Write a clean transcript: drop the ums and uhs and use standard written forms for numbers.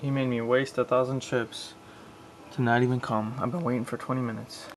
He made me waste 1,000 chips to not even come. I've been waiting for 20 minutes.